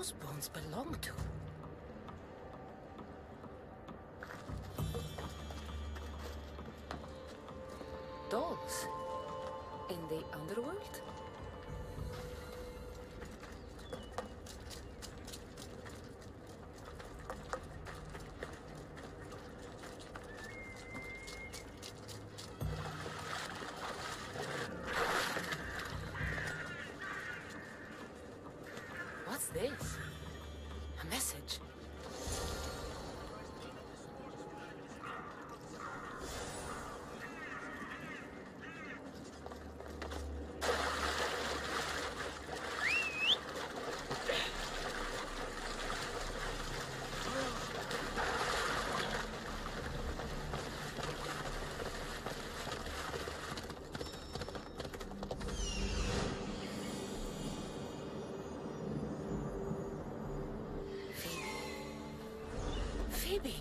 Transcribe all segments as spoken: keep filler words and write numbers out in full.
those bones belong to? Dolls? In the underworld? What's this? A message. Phoebe.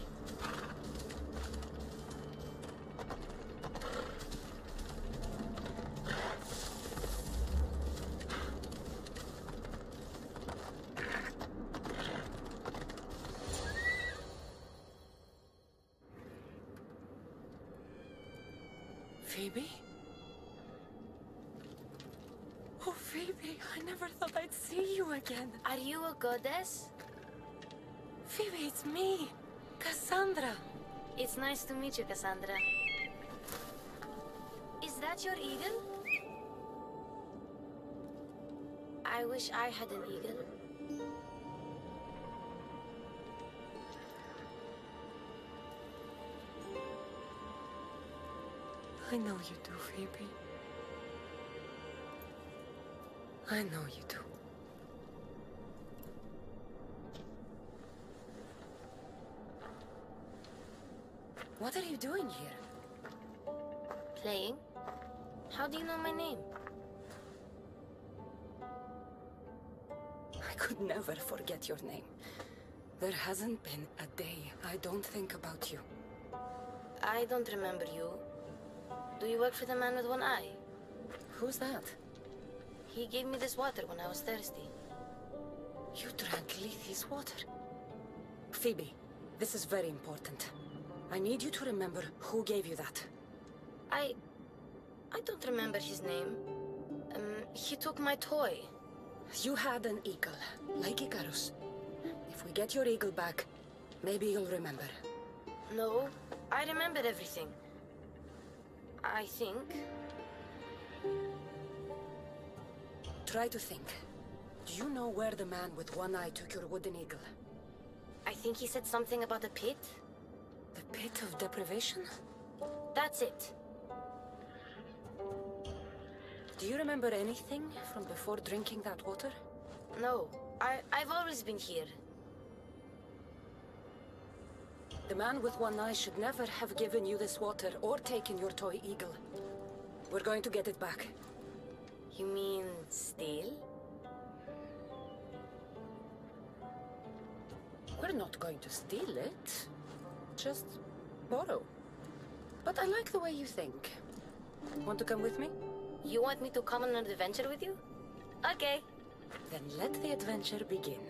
Phoebe? Oh, Phoebe, I never thought I'd see you again. Are you a goddess? Phoebe, it's me, Cassandra. It's nice to meet you, Cassandra. Is that your eagle? I wish I had an eagle. I know you do, Phoebe. I know you do. What are you doing here? Playing? How do you know my name? I could never forget your name. There hasn't been a day I don't think about you. I don't remember you. Do you work for the man with one eye? Who's that? He gave me this water when I was thirsty. You drank Lethe's water. Phoebe, this is very important. I need you to remember who gave you that. I... I don't remember his name. Um, he took my toy. You had an eagle, like Icarus. If we get your eagle back, maybe you'll remember. No, I remember everything. I think. Try to think. Do you know where the man with one eye took your wooden eagle? I think he said something about a pit. The pit of deprivation? That's it. Do you remember anything from before drinking that water? No, I, I've always been here. The man with one eye should never have given you this water or taken your toy eagle. We're going to get it back. You mean steal? We're not going to steal it. Just borrow. But I like the way you think. Want to come with me? You want me to come on an adventure with you? Okay. Then let the adventure begin.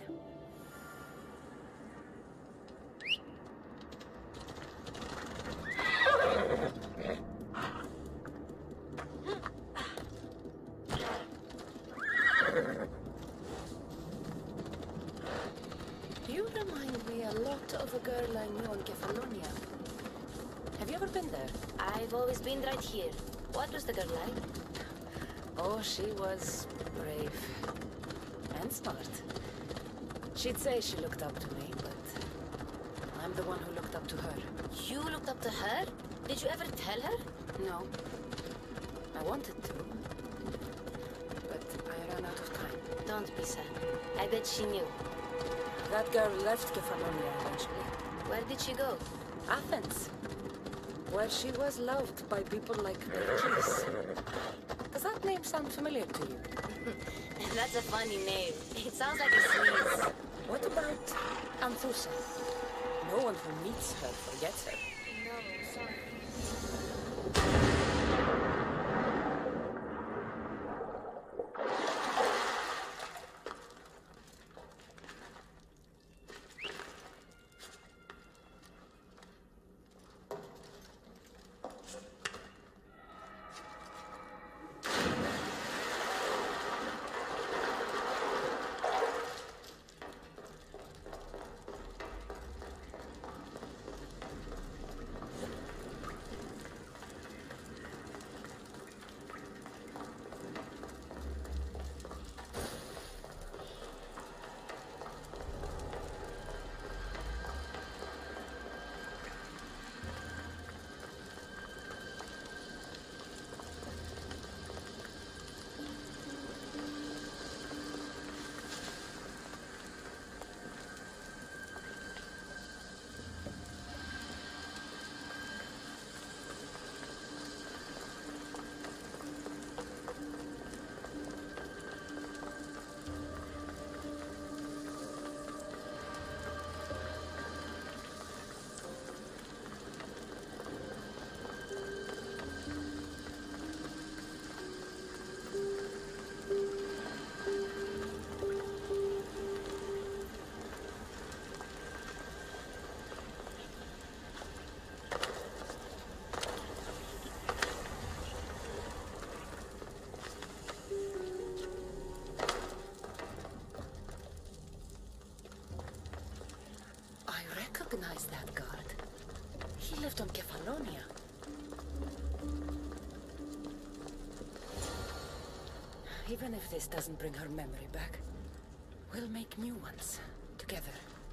You remind me a lot of a girl I knew in Kefalonia. Have you ever been there? I've always been right here. What was the girl like? Oh, she was brave. And smart. She'd say she looked up to me, but I'm the one who looked up to her. You looked up to her? Did you ever tell her? No. I wanted to. But I ran out of time. Don't be sad. I bet she knew. That girl left Kefalonia eventually. Where did she go? Athens. Where she was loved by people like Pericles. Does that name sound familiar to you? That's a funny name. It sounds like a sneeze. What about Anthusa? No one who meets her forgets her. No, sorry. lived on Kefalonia. Even if this doesn't bring her memory back, we'll make new ones, together.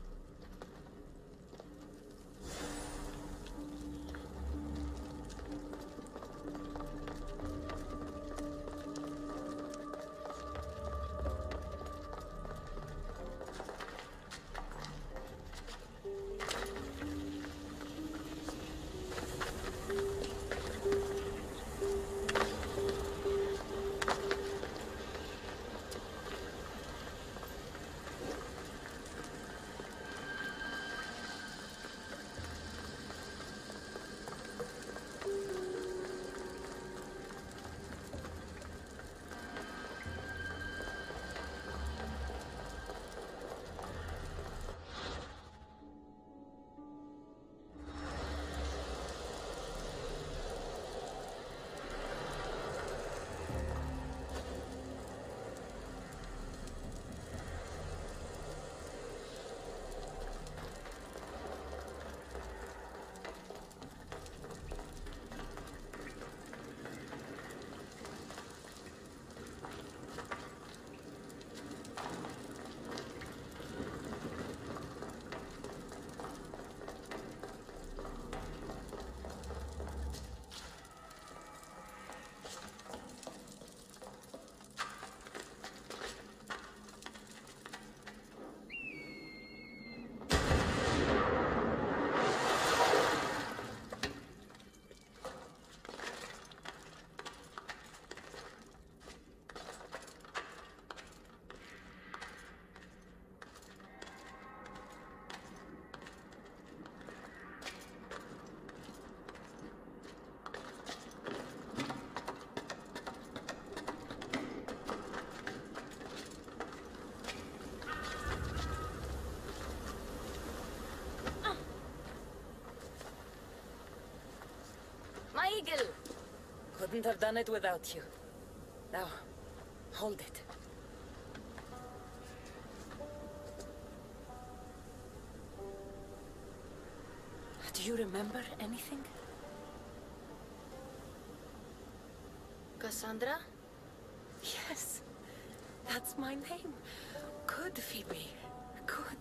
My eagle! Couldn't have done it without you. Now, hold it. Do you remember anything? Cassandra? Yes, that's my name. Good, Phoebe. Good.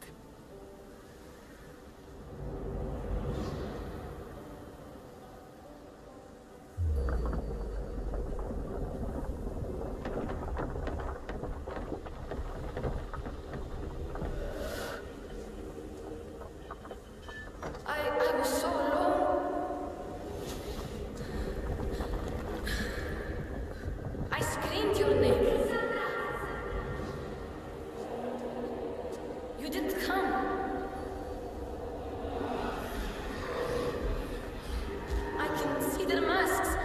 I, I was so alone. I screamed your name. You didn't come. I can see their masks.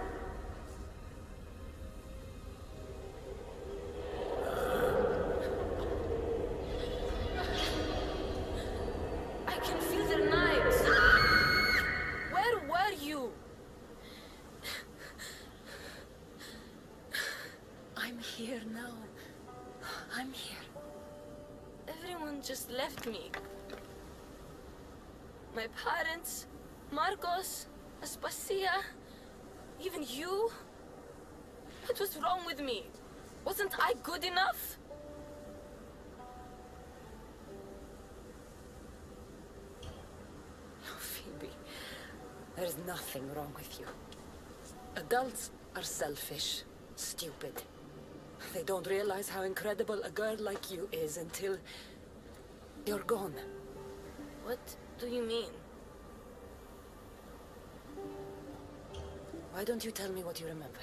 I can feel their knives. Where were you? I'm here now. I'm here. Everyone just left me. My parents, Marcos, Aspasia, even you. What was wrong with me? Wasn't I good enough? Oh, Phoebe, there's nothing wrong with you. Adults are selfish, stupid. They don't realize how incredible a girl like you is until you're gone. What do you mean? Why don't you tell me what you remember?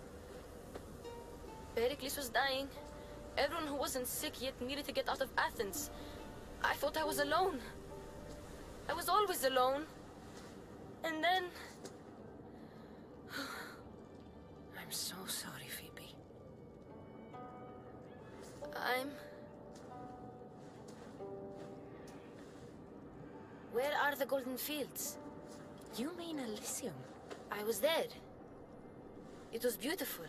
Pericles was dying. Everyone who wasn't sick yet needed to get out of Athens. I thought I was alone. I was always alone. And then... I'm so sorry, Phoebe. I'm... Where are the Golden Fields? You mean Elysium? I was there. It was beautiful.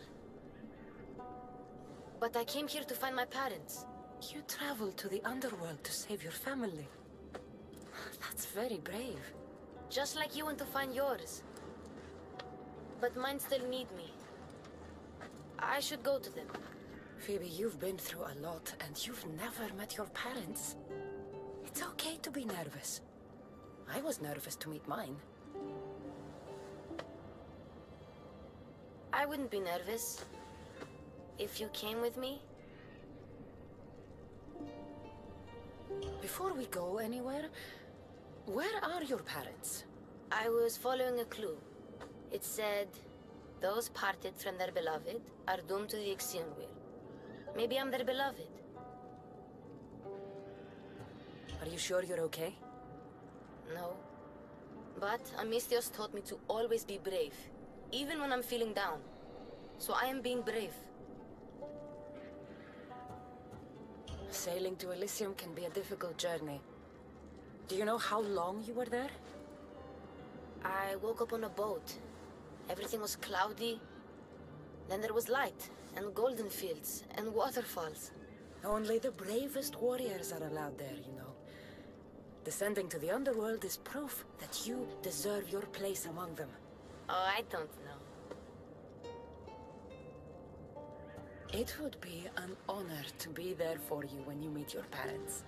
But I came here to find my parents. You traveled to the underworld to save your family. That's very brave. just like you went to find yours. But mine still need me. I should go to them. Phoebe, you've been through a lot, and you've never met your parents. It's okay to be nervous. I was nervous to meet mine. I wouldn't be nervous if you came with me. Before we go anywhere, where are your parents? I was following a clue. It said, those parted from their beloved are doomed to the Ixion Wheel. Maybe I'm their beloved. Are you sure you're okay? No. But Amistios taught me to always be brave, even when I'm feeling down. So I am being brave. Sailing to Elysium can be a difficult journey. Do you know how long you were there? I woke up on a boat. Everything was cloudy. Then there was light, and golden fields, and waterfalls. Only the bravest warriors are allowed there, you know. Descending to the underworld is proof that you deserve your place among them. Oh, I don't know. It would be an honor to be there for you when you meet your parents.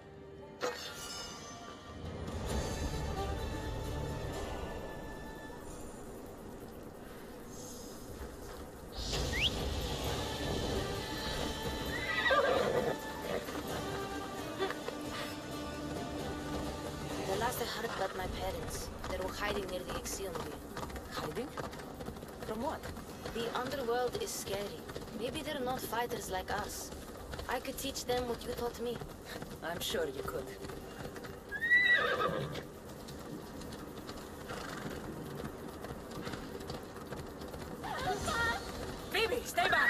The last I heard about my parents, they were hiding near the Ixion Wheel. Hiding? From what? The underworld is scary. Maybe they're not fighters like us. I could teach them what you taught me. I'm sure you could. Phoebe, stay back!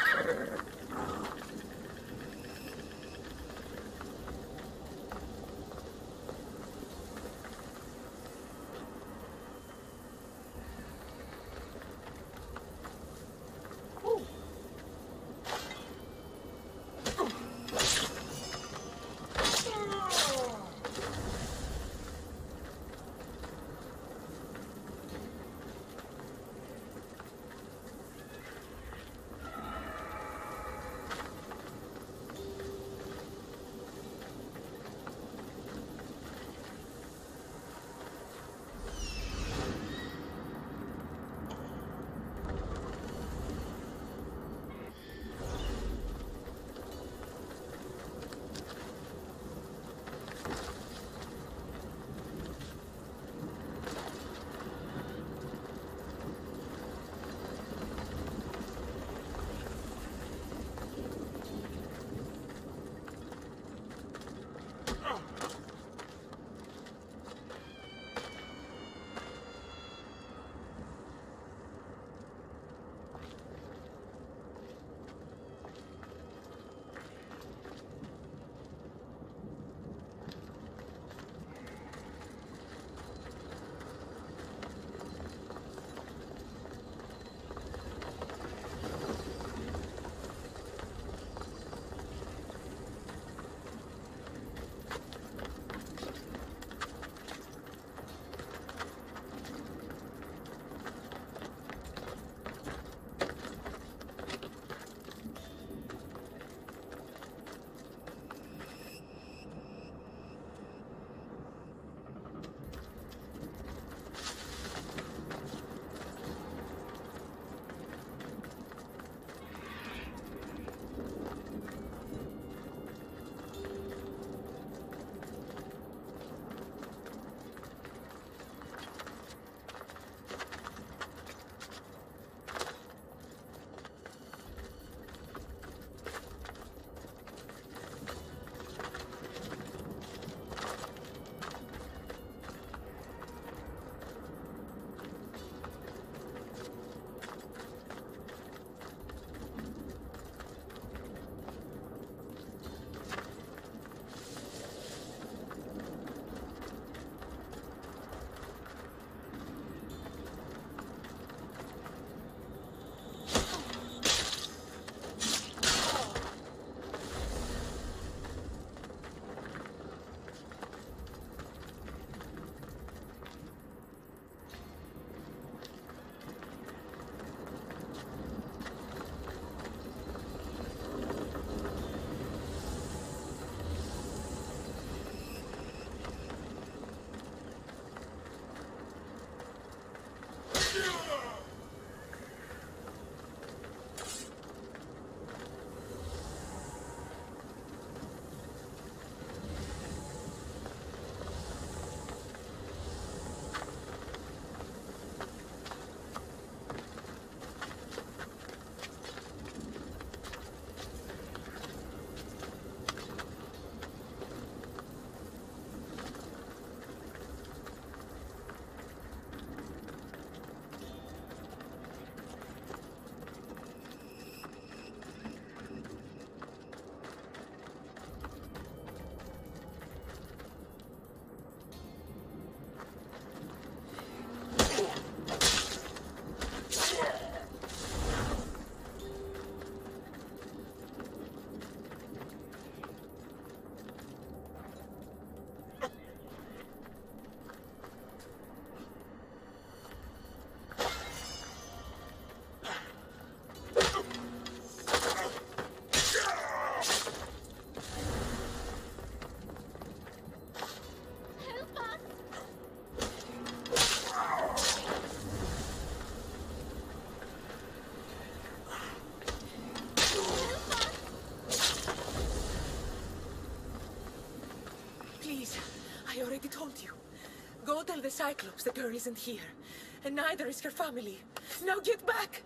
I already told you. Go tell the Cyclops the girl isn't here. And neither is her family. Now get back!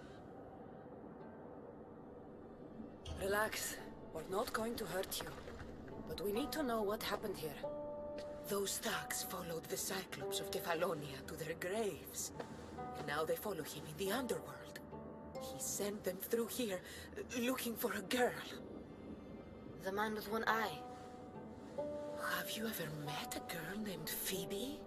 Relax. We're not going to hurt you. But we need to know what happened here. Those thugs followed the Cyclops of Kefalonia to their graves. And now they follow him in the underworld. He sent them through here, looking for a girl. The man with one eye. Have you ever met a girl named Phoebe?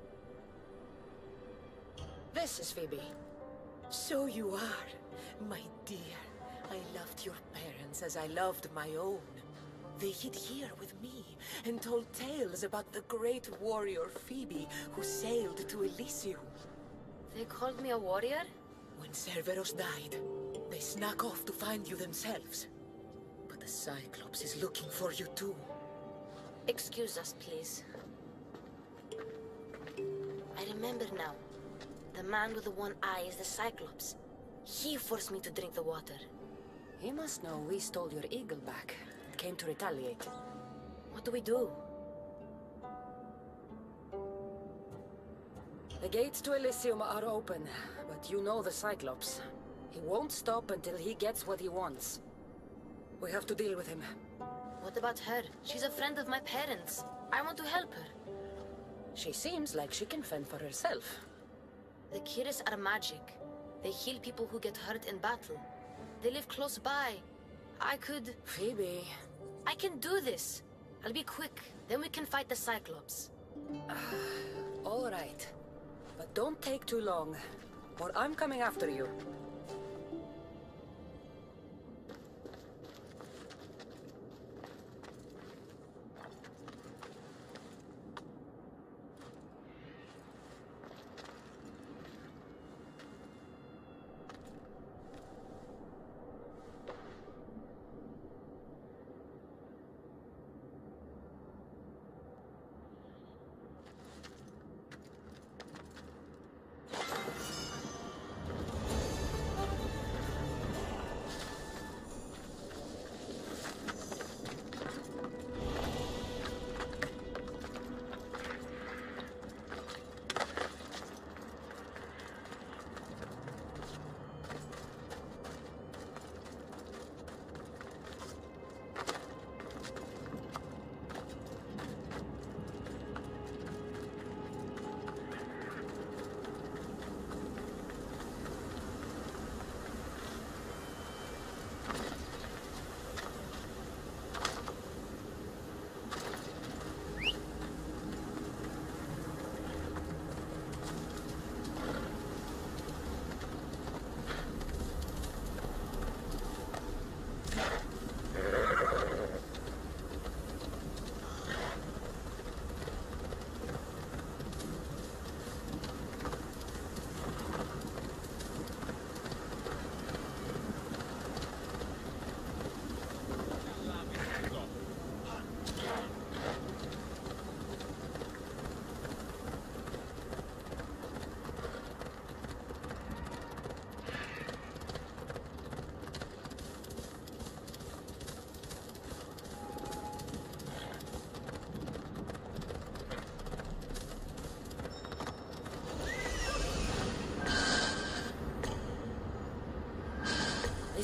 This is Phoebe. So you are, my dear. I loved your parents as I loved my own. They hid here with me and told tales about the great warrior Phoebe who sailed to Elysium. They called me a warrior? When Cerberus died, they snuck off to find you themselves. But the Cyclops is looking for you too. Excuse us, please. I remember now. The man with the one eye is the Cyclops. He forced me to drink the water. He must know we stole your eagle back and came to retaliate. What do we do? The gates to Elysium are open, but you know the Cyclops. He won't stop until he gets what he wants. We have to deal with him. What about her? She's a friend of my parents. I want to help her. She seems like she can fend for herself. The Kiris are magic. They heal people who get hurt in battle. They live close by. I could... Phoebe... I can do this. I'll be quick. Then we can fight the Cyclops. All right. But don't take too long, or I'm coming after you.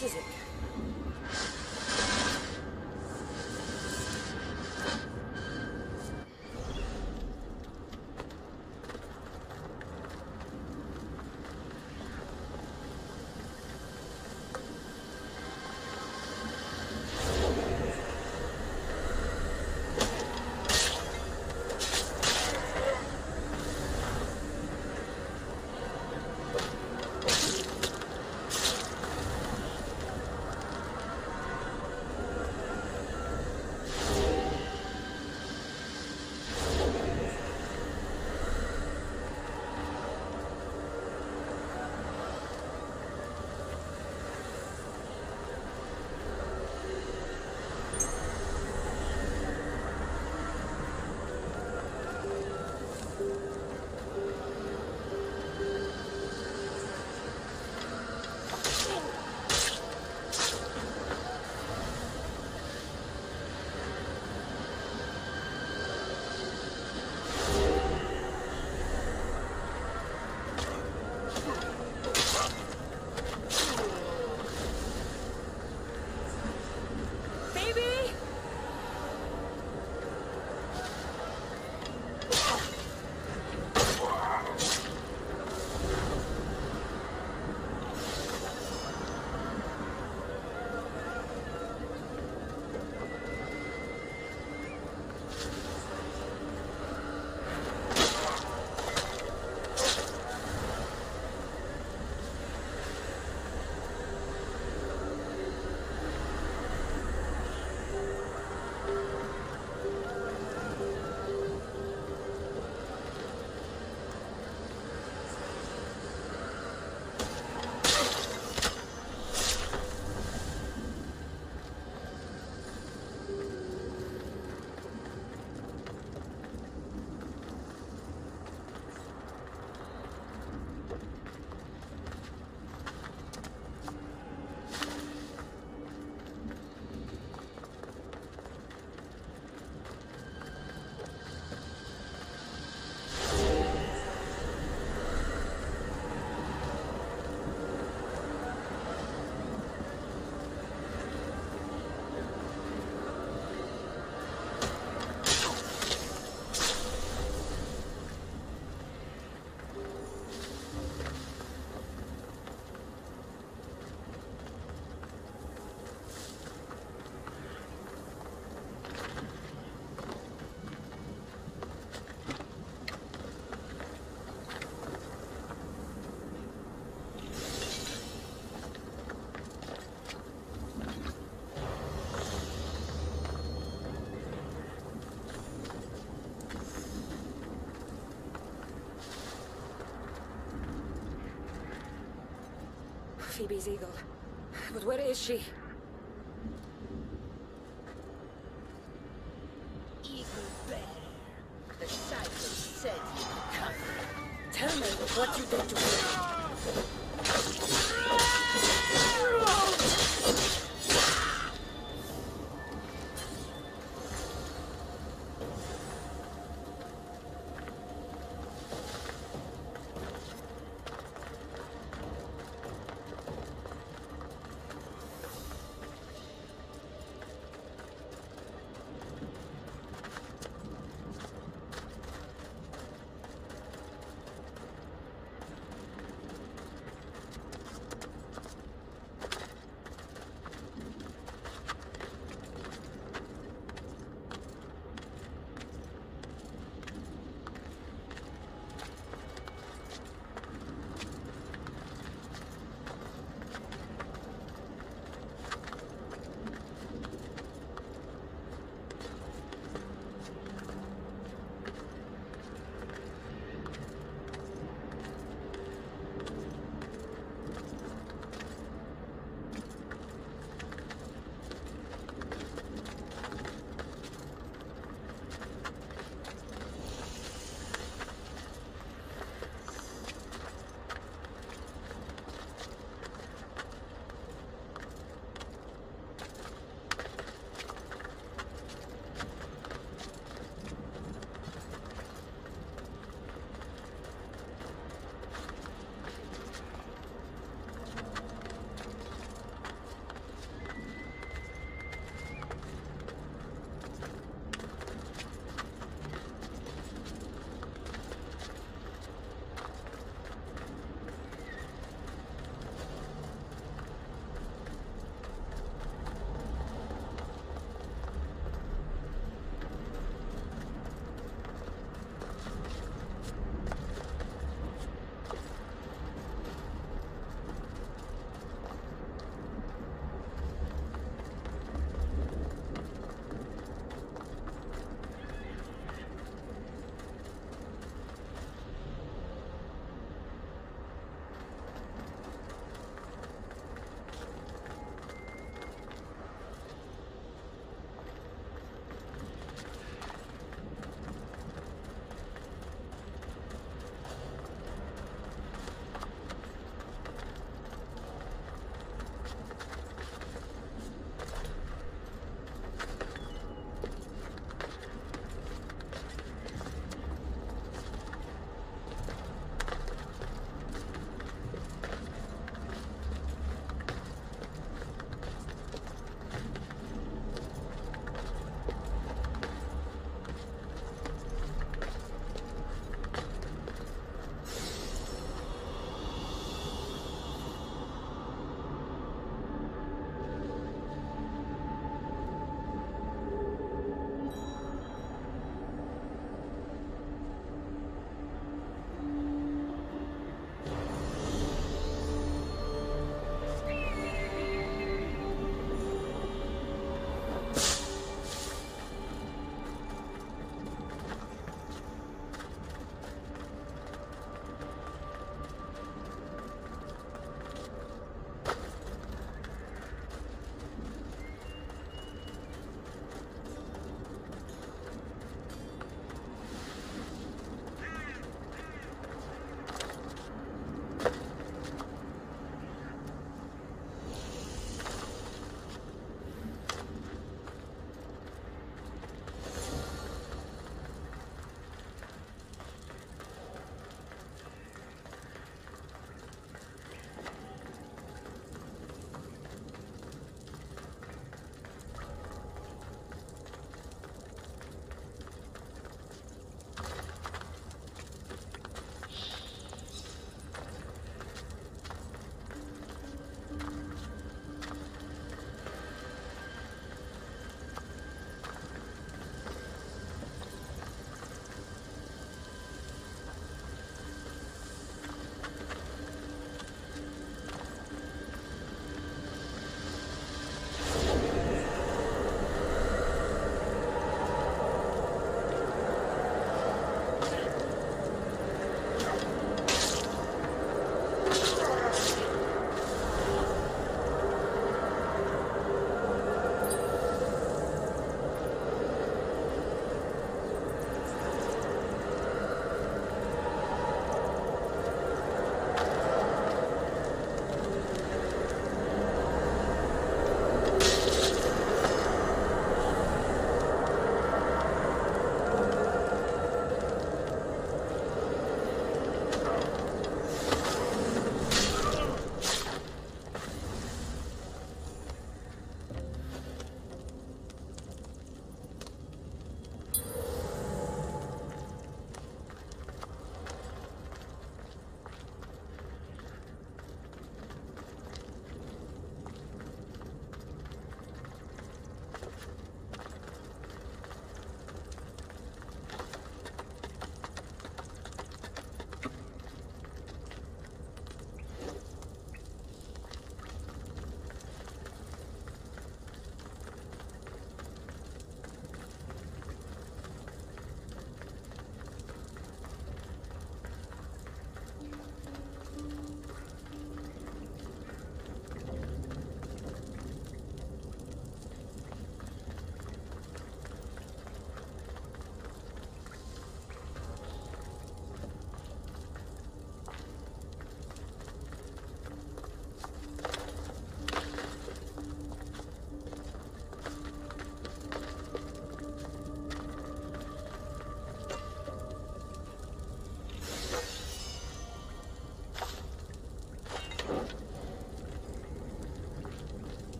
This is it. Phoebe's eagle. But where is she? Eagle bearer. The cycle said you would come. Tell me what you did to her.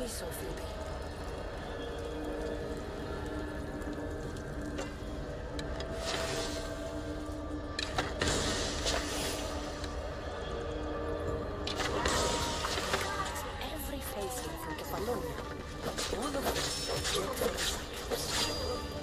she saw Phoebe. Every face here from Kefalonia, but all of them looked for the Cyclops.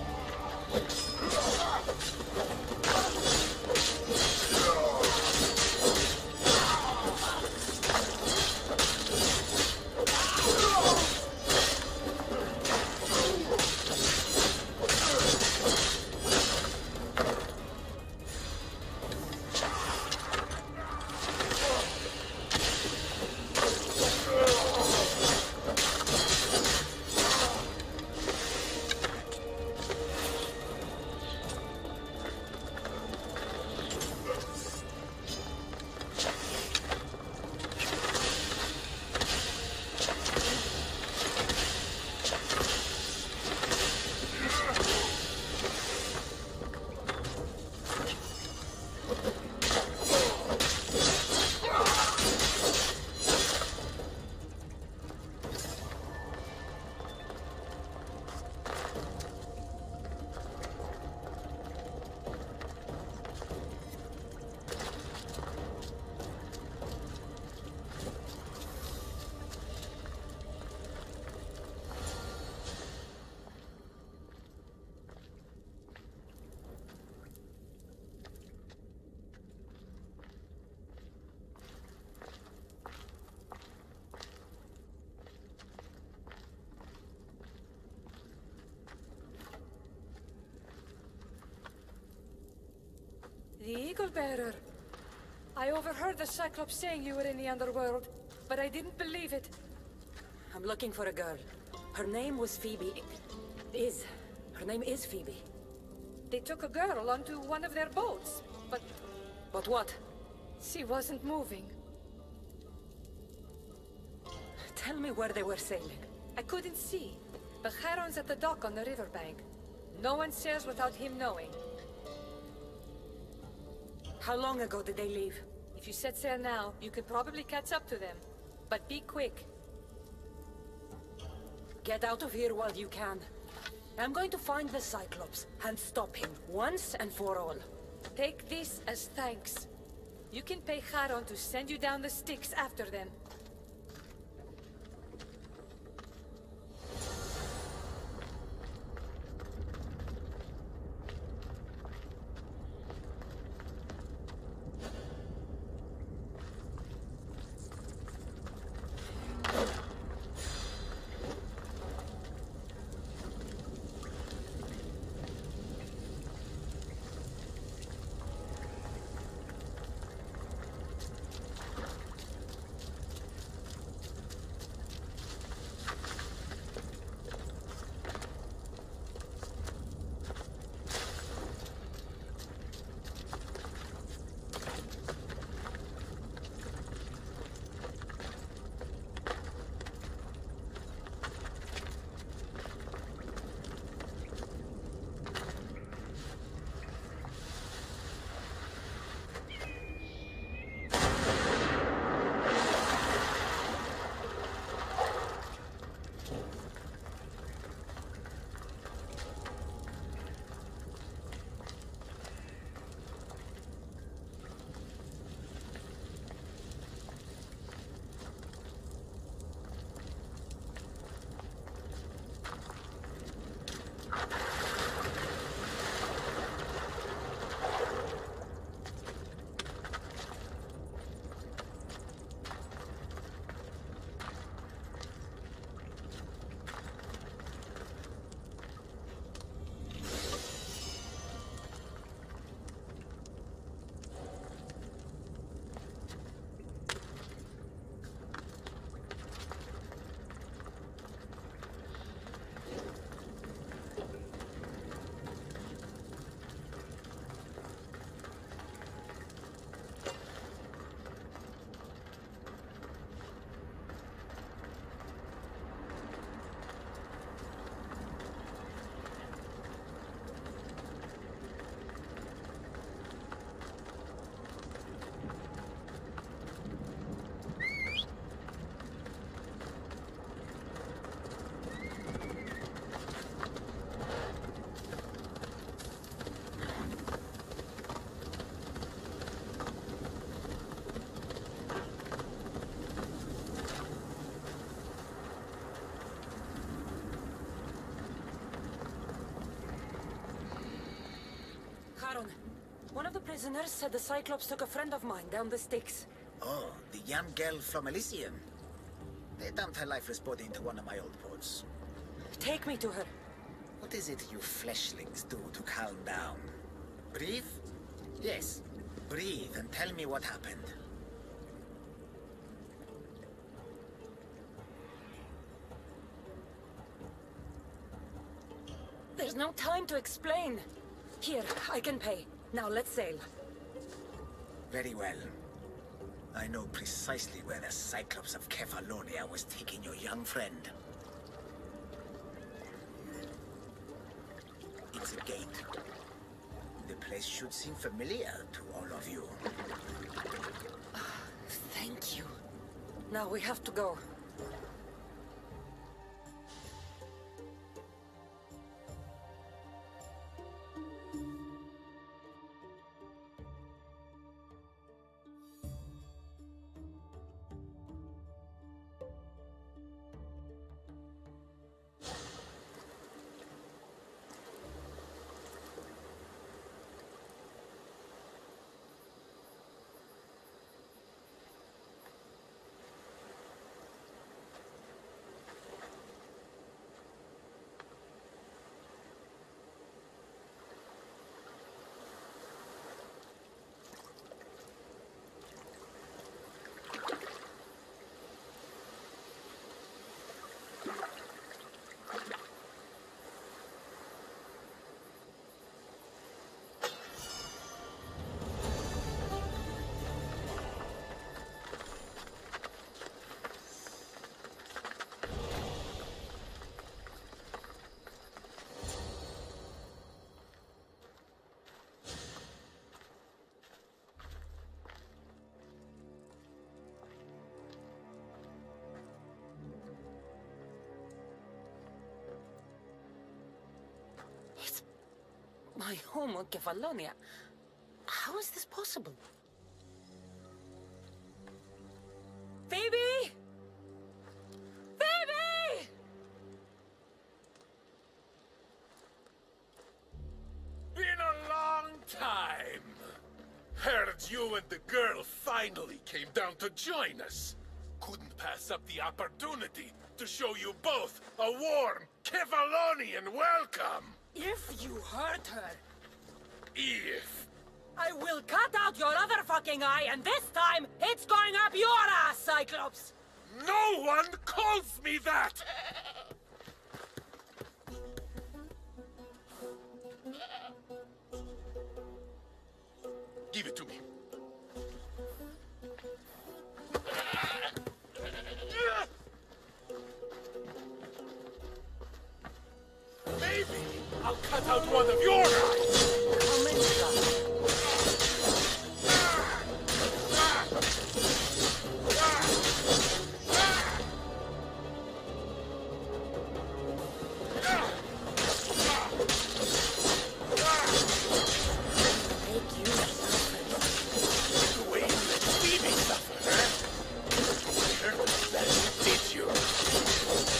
The Eagle Bearer. I overheard the Cyclops saying you were in the underworld, but I didn't believe it. I'm looking for a girl. Her name was Phoebe. Is. Her name is Phoebe. They took a girl onto one of their boats, but But what? she wasn't moving. Tell me where they were sailing. I couldn't see, but Charon's at the dock on the riverbank. No one sails without him knowing. How long ago did they leave? If you set sail now, you could probably catch up to them. But be quick. Get out of here while you can. I'm going to find the Cyclops and stop him once and for all. Take this as thanks. You can pay Charon to send you down the Styx after them. prisoners said the Cyclops took a friend of mine down the sticks. Oh, the young girl from Elysium. They dumped her lifeless body into one of my old ports. Take me to her. What is it you fleshlings do to calm down? Breathe? Yes, breathe and tell me what happened. There's no time to explain. Here, I can pay. Now let's sail. Very well. I know precisely where the Cyclops of Kefalonia was taking your young friend. It's a gate. The place should seem familiar to all of you. Thank you. Now we have to go. My home on Kefalonia. How is this possible? Phoebe! Phoebe! Been a long time. Heard you and the girl finally came down to join us. Couldn't pass up the opportunity to show you both a warm Kefalonian welcome. If you hurt her, If. I will cut out your other fucking eye, and this time, it's going up your ass, Cyclops! No one calls me that! Give it to me. Maybe I'll cut out one of your eyes! Come inside. Make you suffer. The way you let Phoebe suffer, huh? That did you.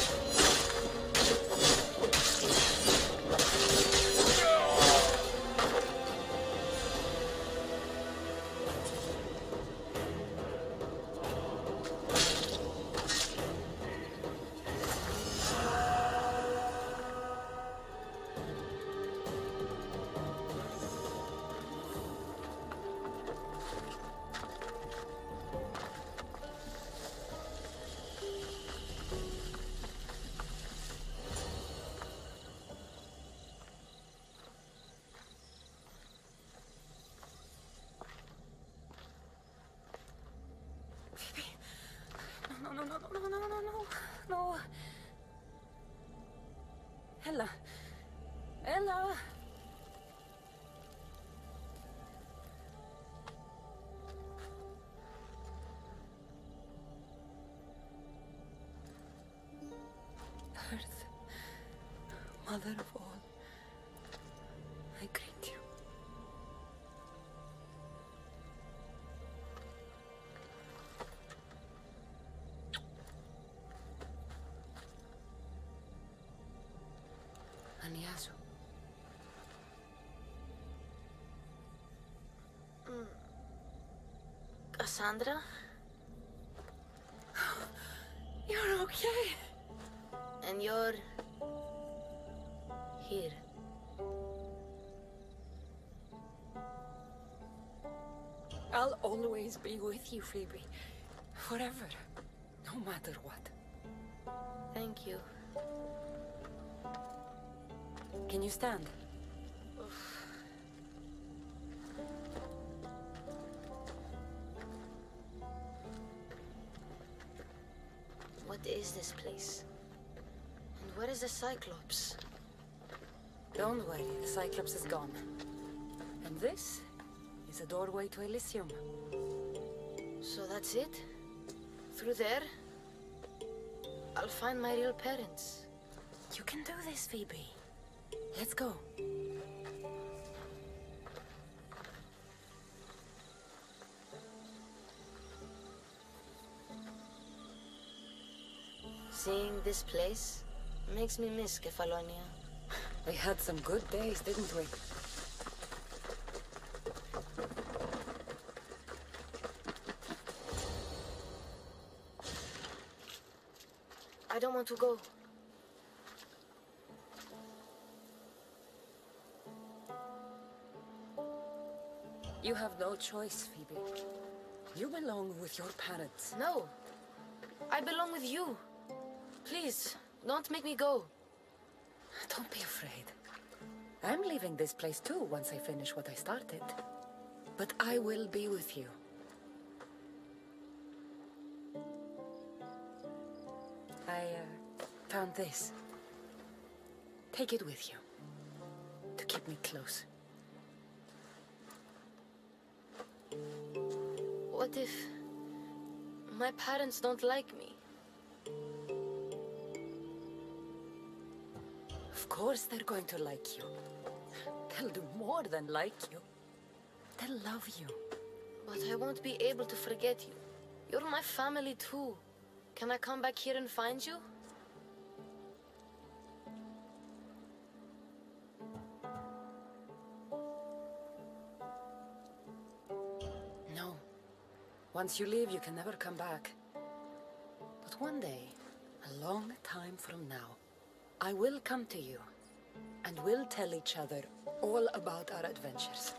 No, no, no, no, no, no, no, no, no. Ella. Ella. Earth, mother of all, I greet you. Aniazu. Cassandra? You're okay. And you're... here. I'll always be with you, Phoebe. Forever. No matter what. Thank you. Can you stand? What is this place? And where is the Cyclops? Don't worry, the Cyclops is gone. And this is a doorway to Elysium. So that's it? Through there? I'll find my real parents. You can do this, Phoebe. Let's go. Seeing this place makes me miss Kefalonia. We had some good days, didn't we? I don't want to go. You have no choice, Phoebe. You belong with your parents. No. I belong with you. Please, don't make me go. Don't be afraid. I'm leaving this place too once I finish what I started. But I will be with you. I uh, found this. Take it with you. To keep me close. What if my parents don't like me? Of course they're going to like you. They'll do more than like you. They'll love you. But I won't be able to forget you. You're my family too. Can I come back here and find you? No. Once you leave, you can never come back. But one day, a long time from now, I will come to you, and we'll tell each other all about our adventures.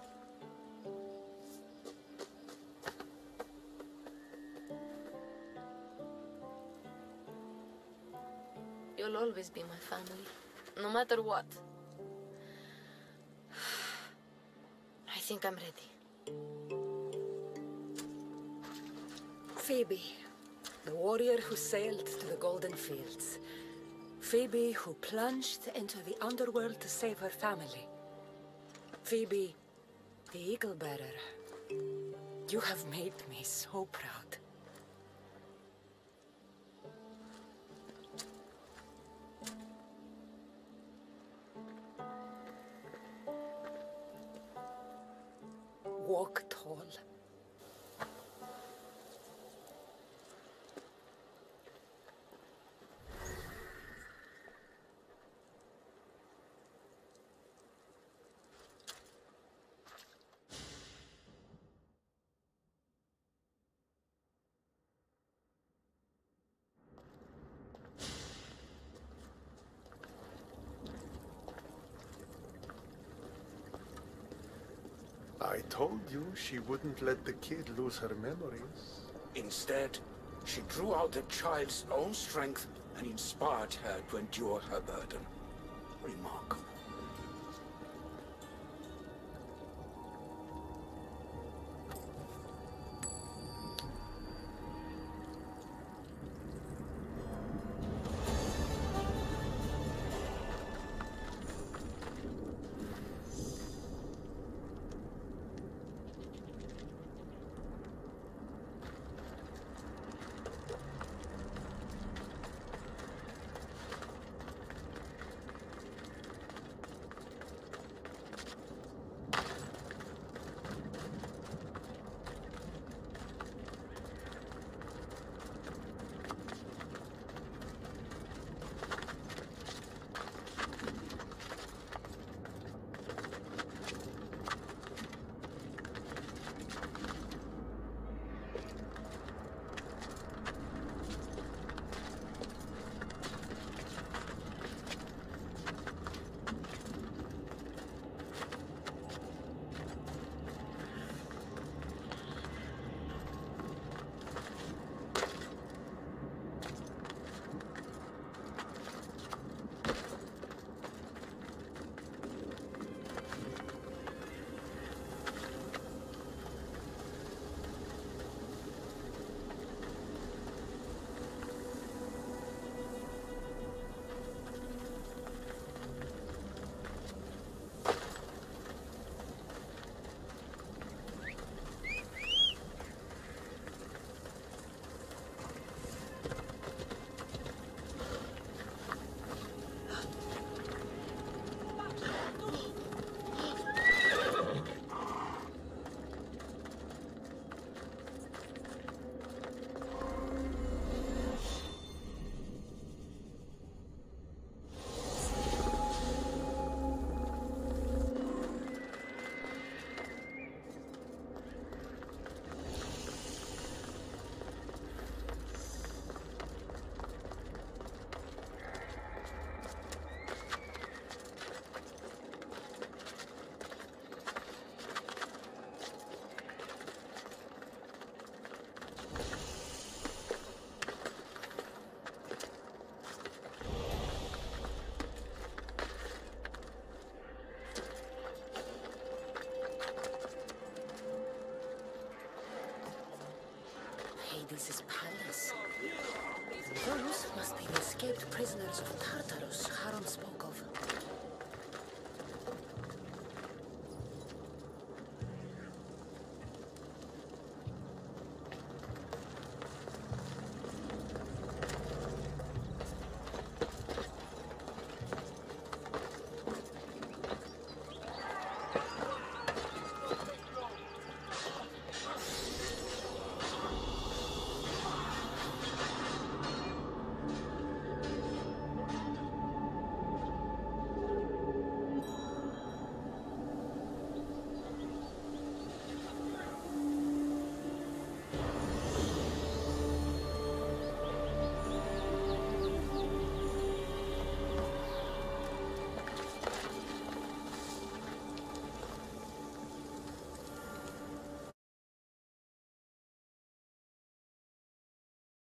You'll always be my family, no matter what. I think I'm ready. Phoebe, the warrior who sailed to the Golden Fields. Phoebe, who plunged into the underworld to save her family. Phoebe, the Eagle Bearer. You have made me so proud. Walk tall. I told you she wouldn't let the kid lose her memories. Instead, she drew out the child's own strength and inspired her to endure her burden. Remarkable. Artemis's palace. Those must be the escaped prisoners of Tartarus, Charon